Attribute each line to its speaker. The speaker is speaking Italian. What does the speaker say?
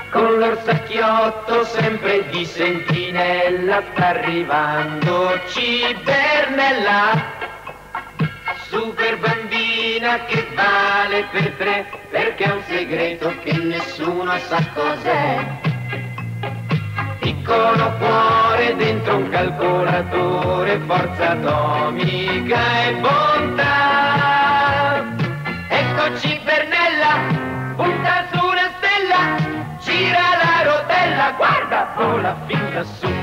Speaker 1: con l'orsacchiotto sempre di sentinella, sta arrivando Cibernella, super bambina che vale per tre, perché è un segreto che nessuno sa cos'è. Piccolo cuore dentro un calcolatore, forza atomica e bontà. Ecco Cibernella, punta su una stella, gira la rotella, guarda, vola fin lassù.